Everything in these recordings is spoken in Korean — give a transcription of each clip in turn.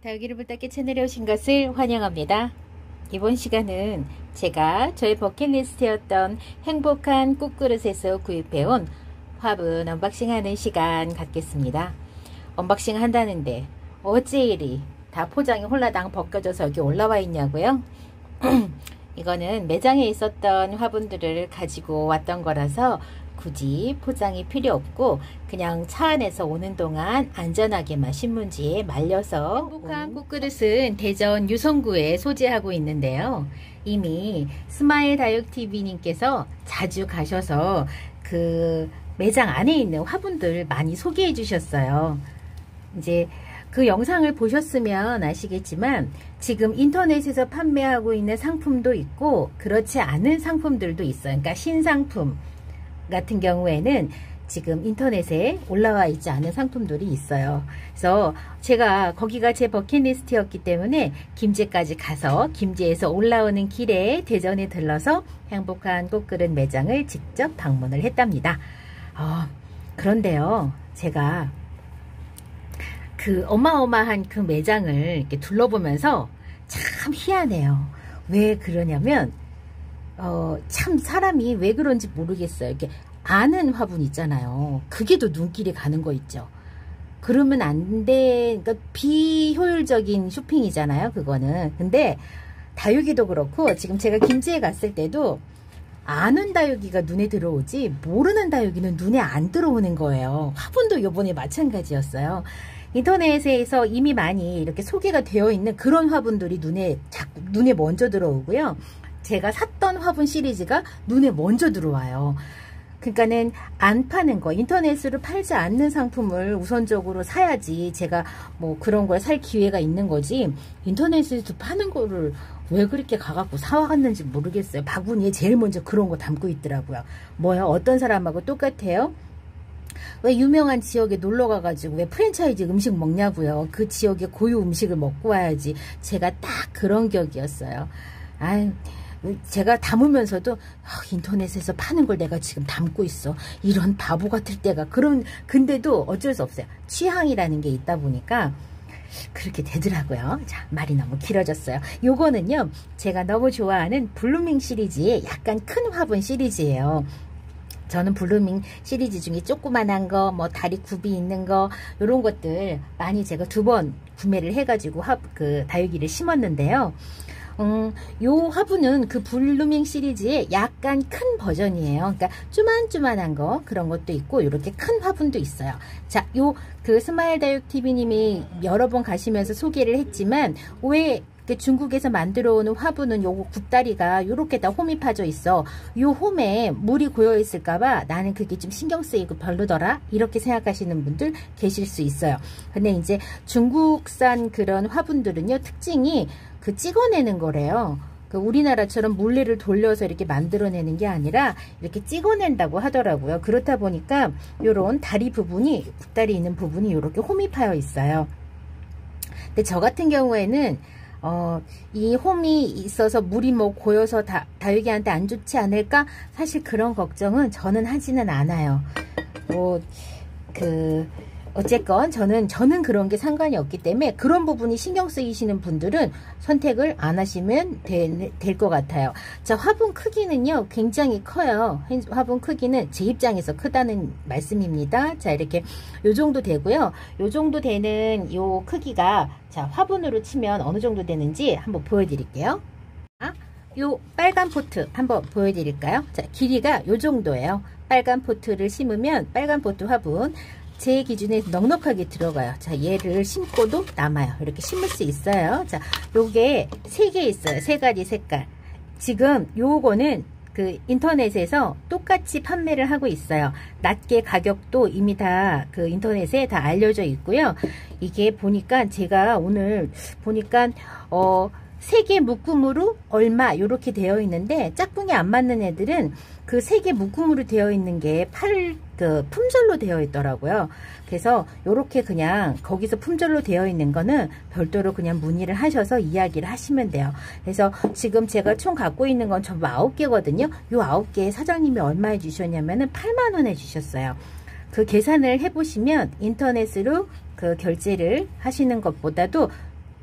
다육이를 불닦기 채널에 오신 것을 환영합니다. 이번 시간은 제가 저의 버킷리스트였던 행복한 꽃그릇에서 구입해온 화분 언박싱하는 시간 갖겠습니다. 언박싱 한다는데 어째 이리 다 포장이 홀라당 벗겨져서 여기 올라와 있냐고요? 이거는 매장에 있었던 화분들을 가지고 왔던 거라서 굳이 포장이 필요 없고 그냥 차 안에서 오는 동안 안전하게만 신문지에 말려서. 행복한 꽃그릇은 대전 유성구에 소재하고 있는데요. 이미 스마일 다육TV님께서 자주 가셔서 그 매장 안에 있는 화분들 많이 소개해 주셨어요. 이제 그 영상을 보셨으면 아시겠지만 지금 인터넷에서 판매하고 있는 상품도 있고 그렇지 않은 상품들도 있어요. 그러니까 신상품 같은 경우에는 지금 인터넷에 올라와 있지 않은 상품들이 있어요. 그래서 제가 거기가 제 버킷리스트였기 때문에 김제까지 가서 김제에서 올라오는 길에 대전에 들러서 행복한 꽃그릇 매장을 직접 방문을 했답니다. 그런데요, 제가 그 어마어마한 그 매장을 이렇게 둘러보면서 참 희한해요. 왜 그러냐면 참 사람이 왜 그런지 모르겠어요. 이렇게 아는 화분 있잖아요. 그게 더 눈길이 가는 거 있죠. 그러면 안 돼. 그러니까 비효율적인 쇼핑이잖아요. 그거는. 근데 다육이도 그렇고 지금 제가 김제에 갔을 때도 아는 다육이가 눈에 들어오지 모르는 다육이는 눈에 안 들어오는 거예요. 화분도 요번에 마찬가지였어요. 인터넷에서 이미 많이 이렇게 소개가 되어 있는 그런 화분들이 눈에 먼저 들어오고요. 제가 샀던 화분 시리즈가 눈에 먼저 들어와요. 그러니까는 안 파는 거, 인터넷으로 팔지 않는 상품을 우선적으로 사야지 제가 뭐 그런 걸 살 기회가 있는 거지, 인터넷에서 파는 거를 왜 그렇게 가갖고 사와갔는지 모르겠어요. 바구니에 제일 먼저 그런 거 담고 있더라고요. 뭐요? 어떤 사람하고 똑같아요? 왜 유명한 지역에 놀러 가가지고 왜 프랜차이즈 음식 먹냐고요. 그 지역의 고유 음식을 먹고 와야지. 제가 딱 그런 격이었어요. 아유, 제가 담으면서도 인터넷에서 파는 걸 내가 지금 담고 있어. 이런 바보 같을 때가. 근데도 어쩔 수 없어요. 취향이라는 게 있다 보니까 그렇게 되더라고요. 자, 말이 너무 길어졌어요. 요거는요, 제가 너무 좋아하는 블루밍 시리즈의 약간 큰 화분 시리즈예요. 저는 블루밍 시리즈 중에 조그만한 거, 뭐 다리 굽이 있는 거, 요런 것들 많이 제가 2번 구매를 해가지고 다육이를 심었는데요. 요 화분은 그 블루밍 시리즈의 약간 큰 버전이에요. 그러니까 쪼만쪼만한 거, 그런 것도 있고 이렇게 큰 화분도 있어요. 자, 그 스마일 다육 TV님이 여러 번 가시면서 소개를 했지만 왜 중국에서 만들어 오는 화분은 요거 굽다리가 요렇게 다 홈이 파져 있어. 요 홈에 물이 고여 있을까봐 나는 그게 좀 신경 쓰이고 별로더라, 이렇게 생각하시는 분들 계실 수 있어요. 근데 이제 중국산 그런 화분들은요, 특징이 그 찍어내는 거래요. 그 우리나라처럼 물레를 돌려서 이렇게 만들어내는 게 아니라 이렇게 찍어낸다고 하더라고요. 그렇다 보니까 요런 다리 부분이, 굽다리 있는 부분이 요렇게 홈이 파여 있어요. 근데 저 같은 경우에는 이 홈이 있어서 물이 뭐 고여서 다육이한테 안 좋지 않을까? 사실 그런 걱정은 저는 하지는 않아요. 어쨌건 저는 그런 게 상관이 없기 때문에 그런 부분이 신경 쓰이시는 분들은 선택을 안 하시면 될 것 같아요. 자, 화분 크기는요, 굉장히 커요. 화분 크기는 제 입장에서 크다는 말씀입니다. 자, 이렇게 요 정도 되고요. 요 정도 되는 요 크기가, 자, 화분으로 치면 어느 정도 되는지 한번 보여드릴게요. 요 빨간 포트 한번 보여드릴까요? 자, 길이가 요 정도예요. 빨간 포트를 심으면, 빨간 포트 화분 제 기준에 넉넉하게 들어가요. 자, 얘를 심고도 남아요. 이렇게 심을 수 있어요. 자, 요게 3개 있어요. 3가지 색깔. 지금 요거는 그 인터넷에서 똑같이 판매를 하고 있어요. 낮게 가격도 이미 다 그 인터넷에 다 알려져 있고요. 이게 보니까 제가 오늘 보니까 3개 묶음으로 얼마 요렇게 되어 있는데, 짝꿍이 안 맞는 애들은 그 3개 묶음으로 되어 있는 게 품절로 되어 있더라고요. 그래서 요렇게 그냥 거기서 품절로 되어 있는 거는 별도로 그냥 문의를 하셔서 이야기를 하시면 돼요. 그래서 지금 제가 총 갖고 있는 건 전부 9개거든요. 요 9개 사장님이 얼마에 주셨냐면은 8만원에 주셨어요. 그 계산을 해보시면 인터넷으로 그 결제를 하시는 것보다도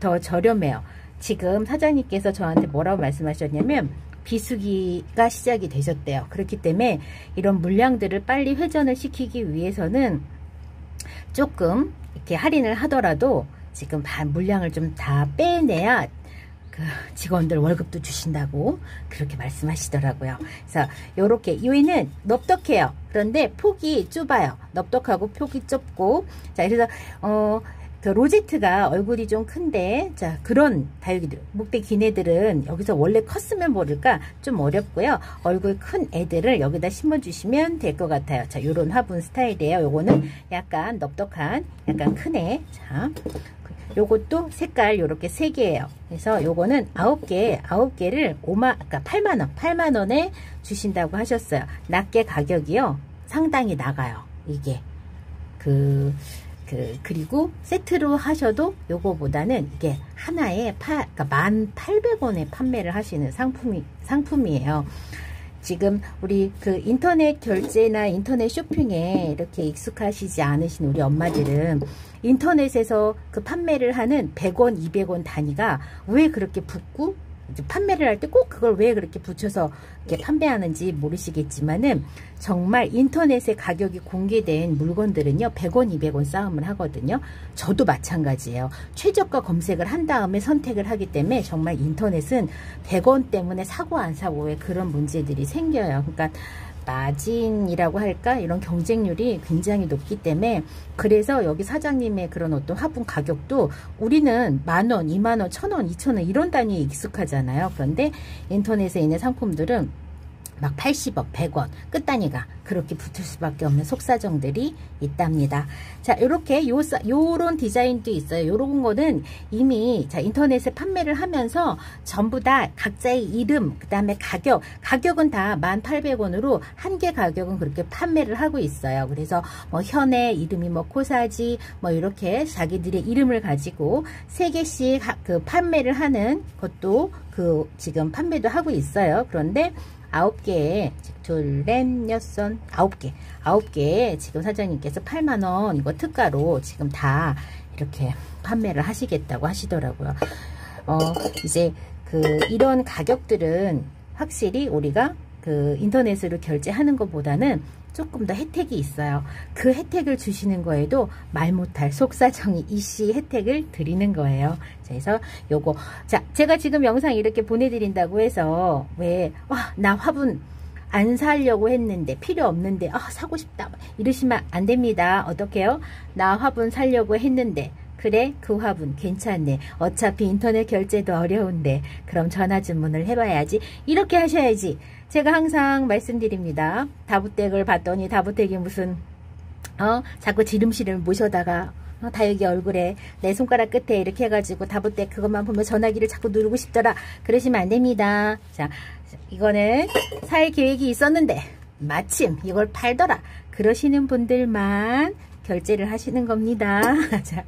더 저렴해요. 지금 사장님께서 저한테 뭐라고 말씀하셨냐면 비수기가 시작이 되셨대요. 그렇기 때문에 이런 물량들을 빨리 회전을 시키기 위해서는 조금 이렇게 할인을 하더라도 지금 물량을 좀 다 빼내야 그 직원들 월급도 주신다고 그렇게 말씀하시더라고요. 그래서 요렇게 요이는 넙떡해요. 그런데 폭이 좁아요. 넙떡하고 폭이 좁고, 자, 그래서 그 로제트가 얼굴이 좀 큰데, 자, 그런 다육이들, 목대 긴 애들은 여기서 원래 컸으면 모를까 좀 어렵고요. 얼굴 큰 애들을 여기다 심어주시면 될 것 같아요. 자, 요런 화분 스타일이에요. 요거는 약간 넙떡한, 약간 큰 애. 자, 요것도 색깔 요렇게 3개예요. 그래서 요거는 9개를 그러니까 8만원에 주신다고 하셨어요. 가격이요. 상당히 나가요. 이게. 그리고 세트로 하셔도 요거보다는 이게 하나에 그러니까 1,800원에 판매를 하시는 상품이에요. 지금 우리 그 인터넷 결제나 인터넷 쇼핑에 이렇게 익숙하시지 않으신 우리 엄마들은 인터넷에서 그 판매를 하는 100원, 200원 단위가 왜 그렇게 붙고 판매를 할 때 꼭 그걸 왜 그렇게 붙여서 이렇게 판매하는지 모르시겠지만은 정말 인터넷에 가격이 공개된 물건들은요 100원, 200원 싸움을 하거든요. 저도 마찬가지예요. 최저가 검색을 한 다음에 선택을 하기 때문에 정말 인터넷은 100원 때문에 사고 안 사고에 그런 문제들이 생겨요. 그러니까 마진이라고 할까? 이런 경쟁률이 굉장히 높기 때문에 그래서 여기 사장님의 그런 어떤 화분 가격도 우리는 10,000원, 20,000원, 1,000원, 2,000원 이런 단위에 익숙하잖아요. 그런데 인터넷에 있는 상품들은 막 80원, 100원 끝단위가 그렇게 붙을 수밖에 없는 속사정들이 있답니다. 자, 이렇게 요런 디자인도 있어요. 요런 거는 이미 자 인터넷에 판매를 하면서 전부 다 각자의 이름, 그 다음에 가격은 다 1,800원으로 한 개 가격은 그렇게 판매를 하고 있어요. 그래서 뭐 현의 이름이 뭐 코사지 뭐 이렇게 자기들의 이름을 가지고 3개씩 그 판매를 하는 것도 그 지금 판매도 하고 있어요. 그런데 9개에 둘, 넷, 여섯, 9개에 지금 사장님께서 8만원 이거 특가로 지금 다 이렇게 판매를 하시겠다고 하시더라고요. 이제 이런 가격들은 확실히 우리가 그 인터넷으로 결제하는 것보다는 조금 더 혜택이 있어요. 그 혜택을 주시는 거에도 말 못할 속사정이 이씨 혜택을 드리는 거예요. 그래서 요거 자 제가 지금 영상 이렇게 보내드린다고 해서 나 화분 안 사려고 했는데 필요 없는데 사고 싶다 이러시면 안 됩니다. 어떡해요? 나 화분 사려고 했는데 그래 그 화분 괜찮네. 어차피 인터넷 결제도 어려운데 그럼 전화 주문을 해봐야지. 이렇게 하셔야지. 제가 항상 말씀드립니다. 다부댁을 봤더니 다부댁이 무슨 자꾸 지름실을 모셔다가 다육이 얼굴에 내 손가락 끝에 이렇게 해가지고 다부댁 그것만 보면 전화기를 자꾸 누르고 싶더라. 그러시면 안 됩니다. 자, 이거는 살 계획이 있었는데 마침 이걸 팔더라. 그러시는 분들만 결제를 하시는 겁니다. 자,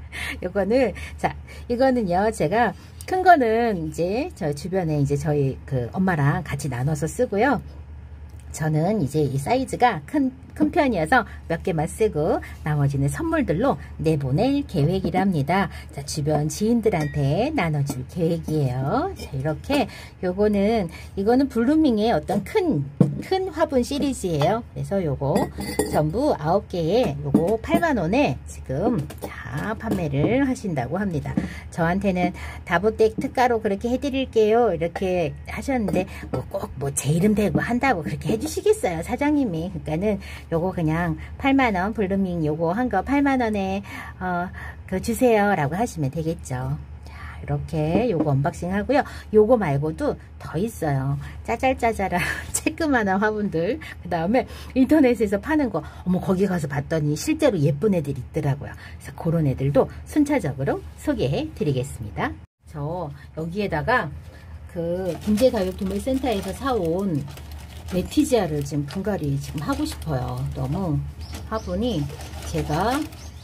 이거는요, 제가 큰 거는 이제 저 주변에 이제 저희 그 엄마랑 같이 나눠서 쓰고요. 저는 이제 이 사이즈가 큰 편이어서 몇 개만 쓰고 나머지는 선물들로 내보낼 계획이랍니다. 자, 주변 지인들한테 나눠줄 계획이에요. 자, 이렇게 이거는 블루밍의 어떤 큰 화분 시리즈예요. 그래서 요거 전부 9개에 요거 8만원에 지금 다 판매를 하신다고 합니다. 저한테는 다부댁 특가로 그렇게 해드릴게요. 이렇게 하셨는데 꼭 제 이름 대고 한다고 그렇게 해주시겠어요, 사장님이. 그러니까는 요거 그냥 8만원 블루밍 요거 한 거 8만원에 그 주세요 라고 하시면 되겠죠. 이렇게 요거 언박싱 하고요. 요거 말고도 더 있어요. 짜잘짜잘한 쬐끄만한 화분들. 그 다음에 인터넷에서 파는 거 거기 가서 봤더니 실제로 예쁜 애들이 있더라고요. 그래서 그런 애들도 순차적으로 소개해 드리겠습니다. 저 여기에다가 그 김제다육동물센터에서 사온 레티지아를 지금 분갈이 지금 하고 싶어요. 너무 화분이 제가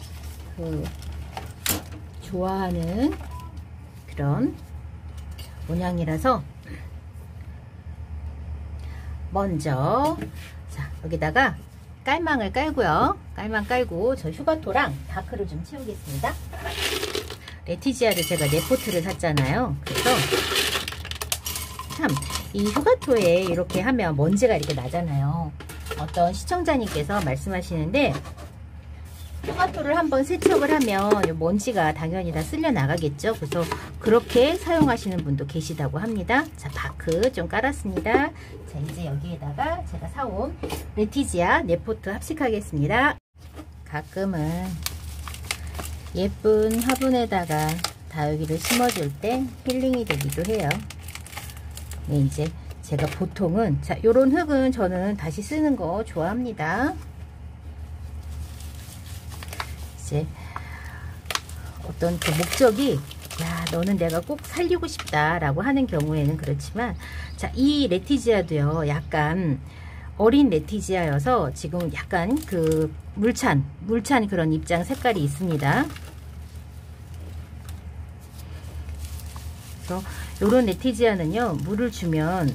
좋아하는 그런 모양이라서 먼저 자 여기다가 깔망을 깔고요. 깔망 깔고 저 휴가토랑 다크를 좀 채우겠습니다. 레티지아를 제가 4포트를 샀잖아요. 그래서 참 이 휴가토에 이렇게 하면 먼지가 이렇게 나잖아요. 어떤 시청자님께서 말씀하시는데 휴가토를 한번 세척을 하면 먼지가 당연히 다 쓸려 나가겠죠. 그래서 그렇게 사용하시는 분도 계시다고 합니다. 자, 바크 좀 깔았습니다. 자, 이제 여기에다가 제가 사온 레티지아 4포트 합식하겠습니다. 가끔은 예쁜 화분에다가 다육이를 심어줄 때 힐링이 되기도 해요. 네, 이제 제가 보통은 자, 요런 흙은 저는 다시 쓰는 거 좋아합니다. 이제 어떤 그 목적이 야, 너는 내가 꼭 살리고 싶다 라고 하는 경우에는 그렇지만, 자, 이 레티지아도요, 약간 어린 레티지아여서 지금 약간 그 물찬 그런 입장 색깔이 있습니다. 그래서 요런 레티지아는요, 물을 주면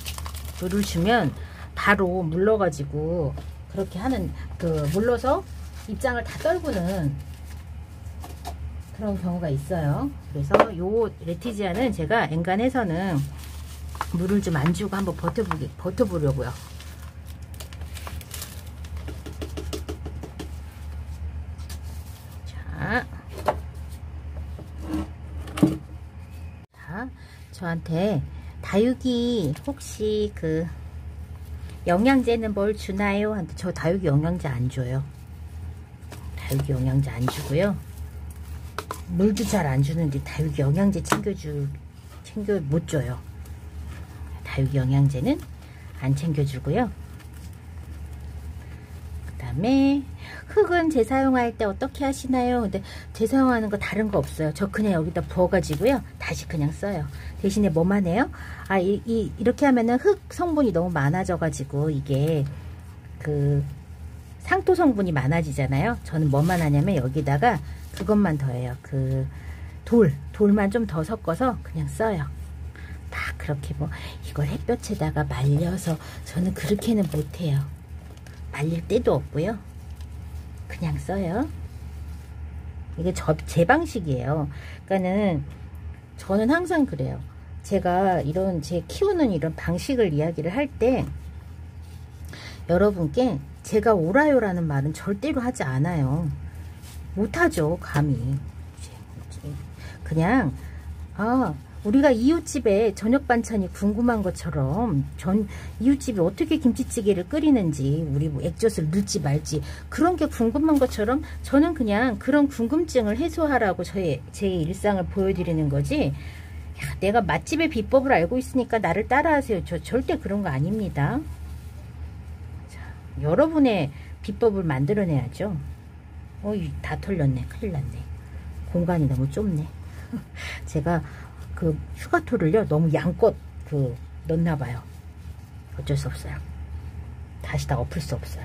바로 물러가지고 그렇게 하는, 그 물러서 입장을 다 떨구는 그런 경우가 있어요. 그래서 요 레티지아는 제가 엔간해서는 물을 좀 안 주고 한번 버텨보려고요. 자, 저한테 다육이 혹시 그 영양제는 뭘 주나요? 한테 저 다육이 영양제 안 줘요. 다육이 영양제 안 주고요. 물도 잘 안 주는데 다육이 영양제 챙겨 못 줘요. 다육이 영양제는 안 챙겨주고요. 그 다음에 흙은 재사용할 때 어떻게 하시나요? 근데 재사용하는 거 다른 거 없어요. 저 그냥 여기다 부어가지고요, 다시 그냥 써요. 대신에 뭐만 해요? 아, 이렇게 하면은 흙 성분이 너무 많아져가지고 이게 그 상토 성분이 많아지잖아요. 저는 뭐만 하냐면 여기다가 그것만 더해요. 그 돌만 좀 더 섞어서 그냥 써요. 막 그렇게 뭐 이걸 햇볕에다가 말려서 저는 그렇게는 못해요. 말릴 때도 없고요. 그냥 써요. 이게 제 방식이에요. 그러니까는 저는 항상 그래요. 제가 제 키우는 이런 방식을 이야기를 할 때 여러분께 제가 옳아요라는 말은 절대로 하지 않아요. 못하죠, 감히. 그냥 우리가 이웃집에 저녁 반찬이 궁금한 것처럼 이웃집이 어떻게 김치찌개를 끓이는지, 우리 뭐 액젓을 넣을지 말지 그런 게 궁금한 것처럼 저는 그냥 그런 궁금증을 해소하라고 제 일상을 보여드리는 거지, 야, 내가 맛집의 비법을 알고 있으니까 나를 따라하세요. 저 절대 그런 거 아닙니다. 자, 여러분의 비법을 만들어내야죠. 다 털렸네. 큰일 났네. 공간이 너무 좁네. 제가 그 휴가토를요, 너무 양껏 넣었나봐요. 어쩔 수 없어요. 다시 다 엎을 수 없어요.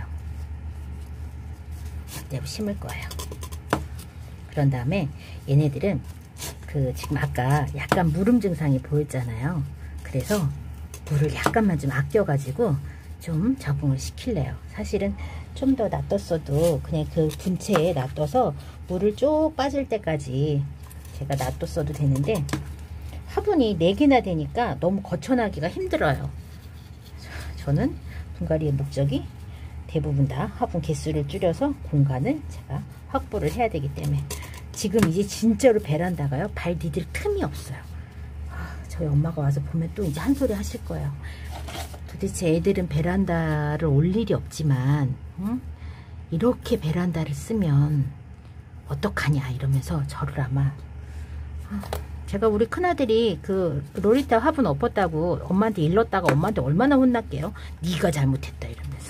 내가 심을 거예요. 그런 다음에 얘네들은 지금 아까 약간 무름 증상이 보였잖아요. 그래서 물을 약간만 좀 아껴가지고 좀 적응을 시킬래요. 사실은 좀 더 놔뒀어도 그냥 그 분체에 놔둬서 물을 쭉 빠질 때까지 제가 놔뒀어도 되는데, 화분이 4개나 되니까 너무 거쳐나기가 힘들어요. 저는 분갈이의 목적이 대부분 다 화분 개수를 줄여서 공간을 제가 확보를 해야 되기 때문에, 지금 이제 진짜로 베란다가요, 발 디딜 틈이 없어요. 저희 엄마가 와서 보면 또 이제 한 소리 하실 거예요. 도대체 애들은 베란다를 올 일이 없지만 이렇게 베란다를 쓰면 어떡하냐 이러면서 저를 아마, 제가 우리 큰아들이 그 로리타 화분 엎었다고 엄마한테 일렀다가 엄마한테 얼마나 혼났게요. 네가 잘못했다 이러면서.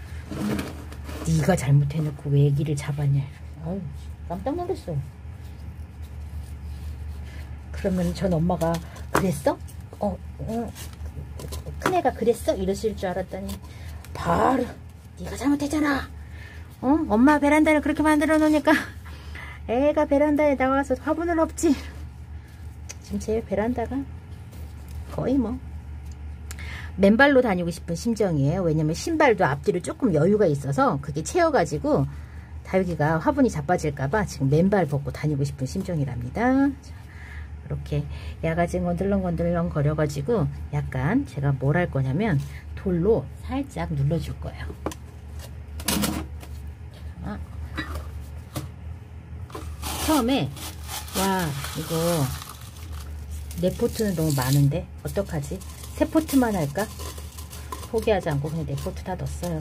네가 잘못해놓고 왜 애기를 잡았냐. 아유, 깜짝 놀랐어요. 그러면 전 엄마가 그랬어? 큰애가 그랬어? 이러실 줄 알았더니 바로 네가 잘못했잖아. 엄마 베란다를 그렇게 만들어 놓으니까 애가 베란다에 나와서 화분을 엎지. 지금 제 베란다가 거의 뭐 맨발로 다니고 싶은 심정이에요. 왜냐면 신발도 앞뒤로 조금 여유가 있어서 그게 채워가지고 다육이가 화분이 자빠질까봐 지금 맨발 벗고 다니고 싶은 심정이랍니다. 자, 이렇게 야가지 건들렁건들렁 거려가지고 약간 제가 뭘 할 거냐면 돌로 살짝 눌러줄 거예요. 자, 처음에 와 이거 내 포트는 너무 많은데 어떡하지? 세 포트만 할까? 포기하지 않고 그냥 네 포트 다 넣었어요.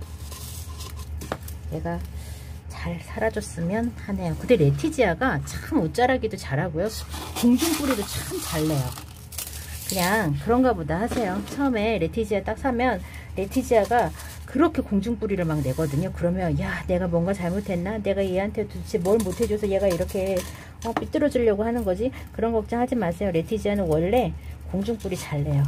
얘가 잘 살아줬으면 하네요. 근데 레티지아가 참 옷자라기도 잘하고요. 공중뿌리도 참 잘 내요. 그냥 그런가 보다 하세요. 처음에 레티지아 딱 사면 레티지아가 그렇게 공중뿌리를 막 내거든요. 그러면 야 내가 뭔가 잘못했나? 내가 얘한테 도대체 뭘 못해줘서 얘가 이렇게 삐뚤어지려고 하는 거지? 그런 걱정하지 마세요. 레티지아는 원래 공중뿌리 잘 내요.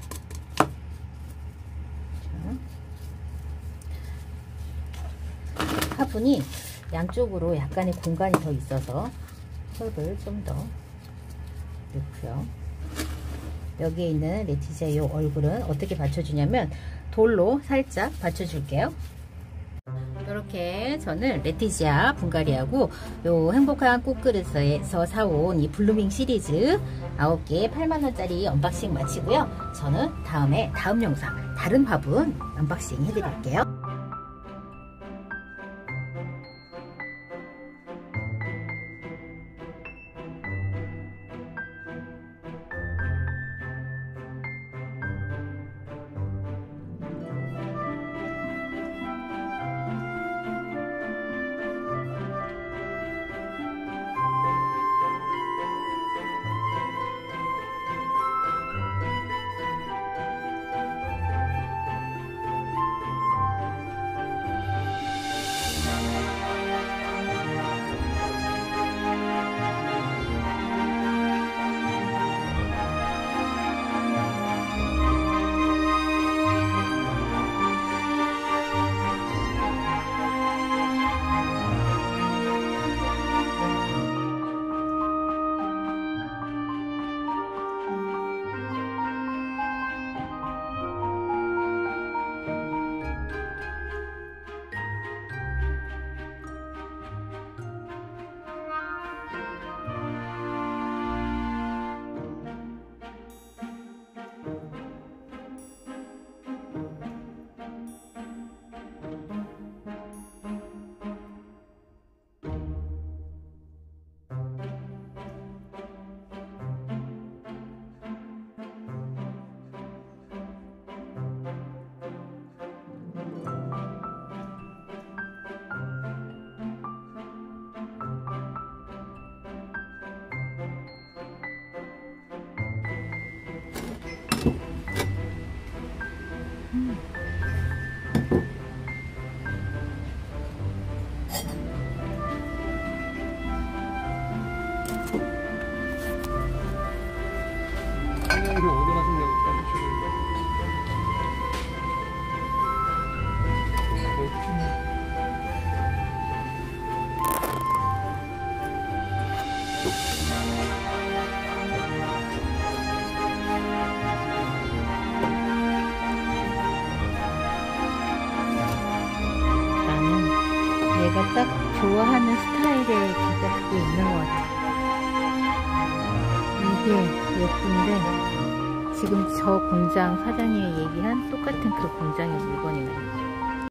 화분이 양쪽으로 약간의 공간이 더 있어서 흙을 좀 더 넣고요. 여기에 있는 레티지아의 얼굴은 어떻게 받쳐주냐면 돌로 살짝 받쳐줄게요. 이렇게 저는 레티지아 분갈이하고 요 행복한 꽃그릇에서 사온 이 블루밍 시리즈 9개 8만원짜리 언박싱 마치고요. 저는 다음 영상 다른 화분 언박싱 해드릴게요. 내가 딱 좋아하는 스타일의 귀가 그게 있는 것 같아. 이게 예쁜데 지금 저 공장 사장님이 얘기한 똑같은 그 공장의 물건이네요.